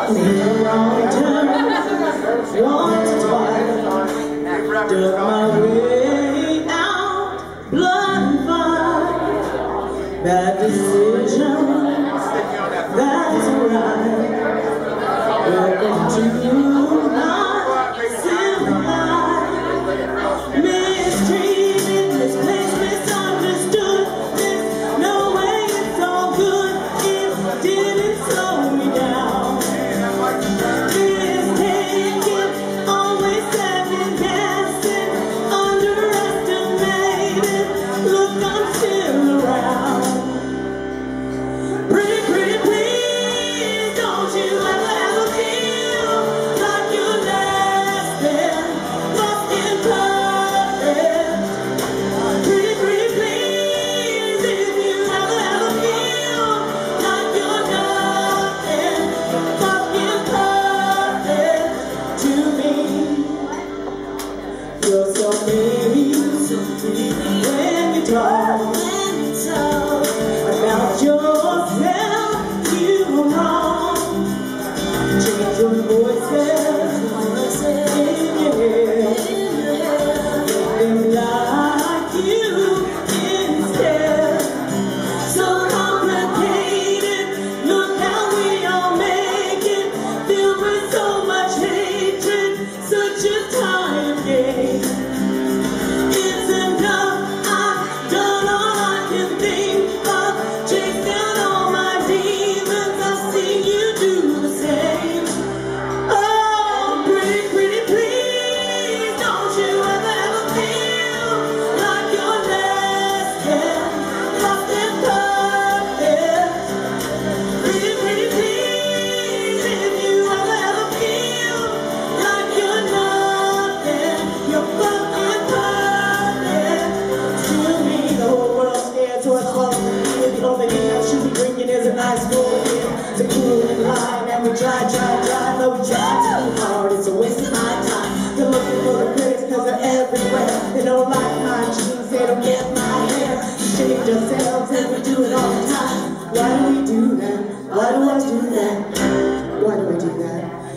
Made a wrong turn once or twice. Dug my way out, blood and fire. Bad decision, that's right. Welcome to my simple life. Mistreated, misplaced, misunderstood. There's no way it's all good. It didn't slow me down. Mistaken, always second-guessing, underestimated. Look, I'm still around. Pretty, pretty, please, don't you ever feel like you're less than, lost in perfect. Pretty, pretty, please, if you ever feel like you're nothing, fucking perfect to me. You're so pretty when you talk about yourself, you were wrong. Change your voices in your head. Make them like you instead. So complicated, look how we all make it. Filled with so much hatred, such a time game. It's enough, I've done all I can think of. Chase down all my demons, I've seen you do the same. Oh, pretty, pretty, please, don't you ever feel like you're less than, lost and perfect. Pretty, pretty, please, if you ever feel like you're nothing, you're fucking perfect to me. The whole world's scared, so it's falling for me. The only thing I should be drinking is an ice cold beer. It's a cool and line, and we try, but we try too hard. It's a waste of my time. They're looking for the critics, cause they're everywhere. They don't like my jeans, they don't get my hair. We change ourselves, and we do it all the time. Why do we do that? Why do I do that? Why do I do that?